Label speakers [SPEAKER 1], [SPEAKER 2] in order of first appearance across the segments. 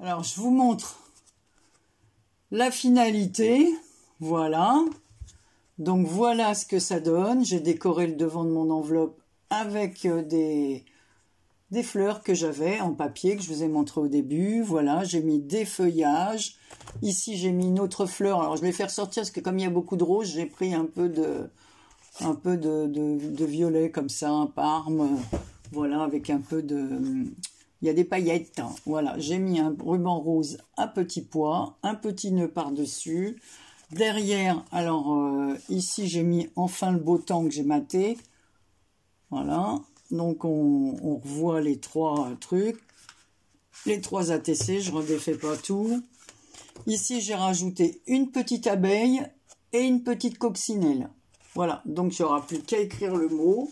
[SPEAKER 1] Alors, je vous montre la finalité. Voilà. Donc, voilà ce que ça donne. J'ai décoré le devant de mon enveloppe avec des fleurs que j'avais en papier, que je vous ai montré au début. Voilà, j'ai mis des feuillages. Ici, j'ai mis une autre fleur. Alors, je vais faire sortir parce que comme il y a beaucoup de roses, j'ai pris un peu de violet comme ça, un parme. Voilà, avec un peu de... Il y a des paillettes. Voilà, j'ai mis un ruban rose à petits pois, un petit nœud par-dessus. Derrière, alors, ici, j'ai mis enfin le beau temps que j'ai maté. Voilà. Donc, on revoit les trois trucs. Les trois ATC, je ne redéfais pas tout. Ici, j'ai rajouté une petite abeille et une petite coccinelle. Voilà. Donc, il n'y aura plus qu'à écrire le mot.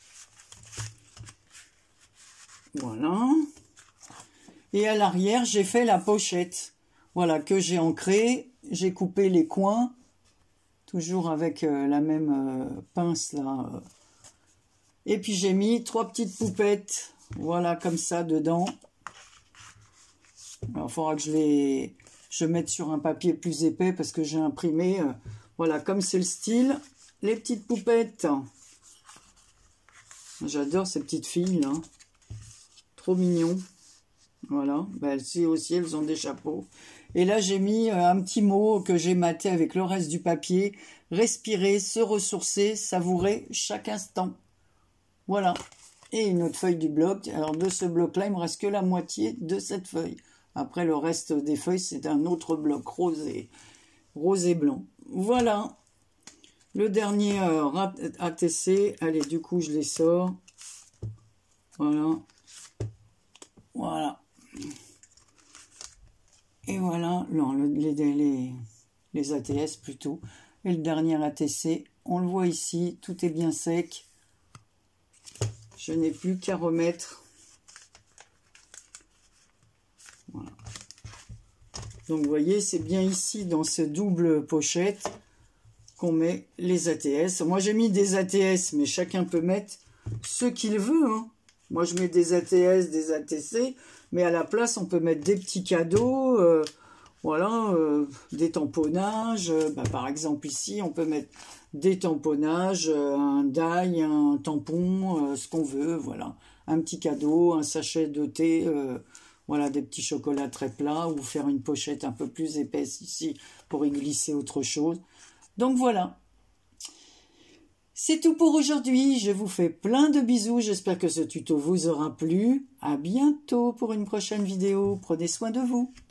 [SPEAKER 1] Voilà. Et à l'arrière, j'ai fait la pochette. Voilà, que j'ai ancrée. J'ai coupé les coins. Toujours avec la même pince, là. Et puis j'ai mis 3 petites poupettes, voilà, comme ça, dedans. Alors, il faudra que je mette sur un papier plus épais parce que j'ai imprimé, voilà, comme c'est le style, les petites poupettes. J'adore ces petites filles, là. Trop mignon. Voilà, ben, elles aussi, elles ont des chapeaux. Et là, j'ai mis un petit mot que j'ai maté avec le reste du papier. Respirer, se ressourcer, savourer chaque instant. Voilà, et une autre feuille du bloc. Alors de ce bloc-là, il me reste que la moitié de cette feuille. Après, le reste des feuilles, c'est un autre bloc rose et blanc. Voilà, le dernier ATC. Allez, du coup, je les sors. Voilà. Voilà. Et voilà, non, les ATS plutôt. Et le dernier ATC, on le voit ici, tout est bien sec. Je n'ai plus qu'à remettre. Voilà. Donc, vous voyez, c'est bien ici, dans ce double pochette, qu'on met les ATS. Moi, j'ai mis des ATS, mais chacun peut mettre ce qu'il veut. Hein. Moi, je mets des ATS, des ATC, mais à la place, on peut mettre des petits cadeaux, voilà, des tamponnages. Par exemple, ici, on peut mettre des tamponnages, un die, un tampon, ce qu'on veut, voilà. Un petit cadeau, un sachet de thé, voilà, des petits chocolats très plats, ou faire une pochette un peu plus épaisse ici pour y glisser autre chose. Donc voilà. C'est tout pour aujourd'hui. Je vous fais plein de bisous. J'espère que ce tuto vous aura plu. À bientôt pour une prochaine vidéo. Prenez soin de vous.